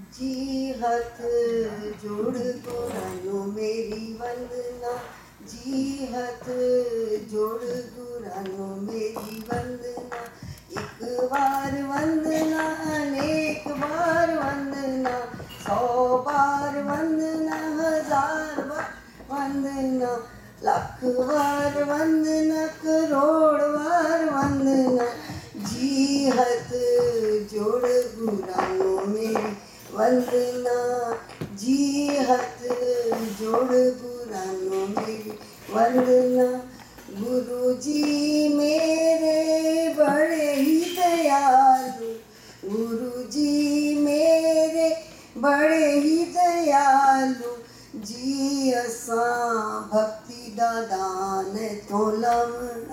जी हथ जोड़ गुरानो मेरी वंदना, जी हथ जोड़ गुरानो मेरी वंदना। एक बार वंदना अनेक बार वंदना, 100 बार वंदना 1000 बार वंदना, लाख बार वंदना करोड़ बार वंदना। जी हथ जोड़ गुरानो मेरी वंदना, जी हथ जोड़ गुरानो मेरी वंदना। गुरु जी मेरे बड़े ही दयालु, गुरु जी मेरे बड़े ही दयालु। जी असां भक्ति दा दान तो लवणा,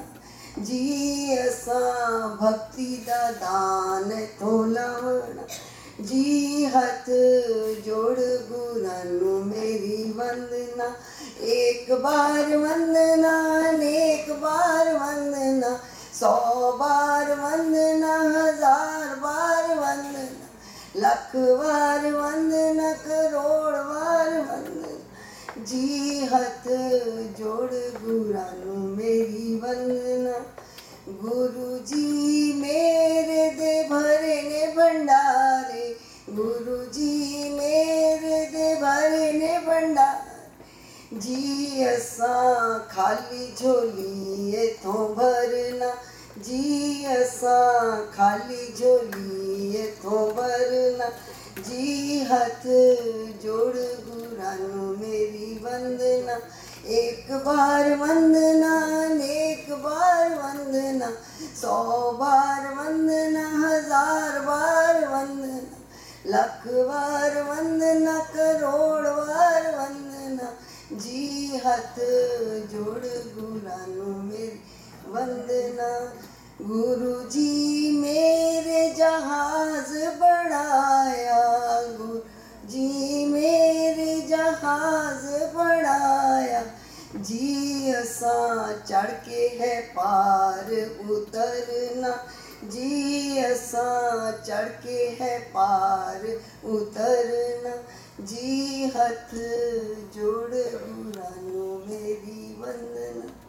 जी असां भक्ति दा दान तो लवणा। जी हथ जोड़ गुरानो मेरी वंदना, एक बार वंदना अनेक बार वंदना, 100 बार वंदना 1000 बार वंदना, लाख बार वंदना करोड़ बार वंदना। जी हथ जोड़ गुरानो मेरी वंदना। गुरु जी मेरे दे भरे ने भंडारे, गुरु जी मेरे दे भरे ने भंडारे। जी असां खाली झोली इथों भरना, जी असां खाली झोली इथों भरना। जी हथ जोड़ गुरानो मेरी वंदना, एक बार वंदना अनेक बार वंदना, 100 बार वंदना 1000 बार वंदना, लाख बार वंदना करोड़ बार वंदना। जी हथ जोड़ गुरानो मेरी वंदना। गुरु जी मेरे जहाज बढ़ाया, गुरु जी मेरे जहाज बढ़ाया। जी असां चढ़ के है पार उतरना, जी असां चढ़ के है पार उतरना। जी हथ जोड़ गुरानो मेरी वंदना।